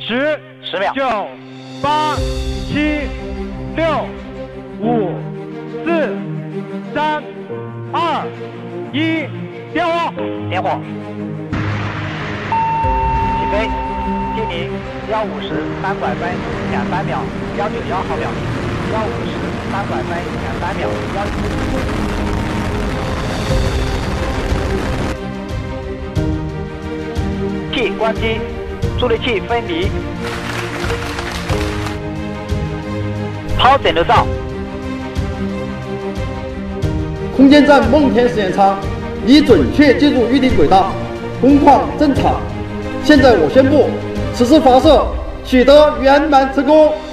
10秒 9、8、7、6、5、4、3、2、1，点火！ 点火。起飞。定名1503拐分2.3秒，191毫秒。1503拐分2.3秒，T 关机，助力器分离。抛整流罩。 空间站梦天实验舱已准确进入预定轨道，工况正常。现在我宣布，此次发射取得圆满成功。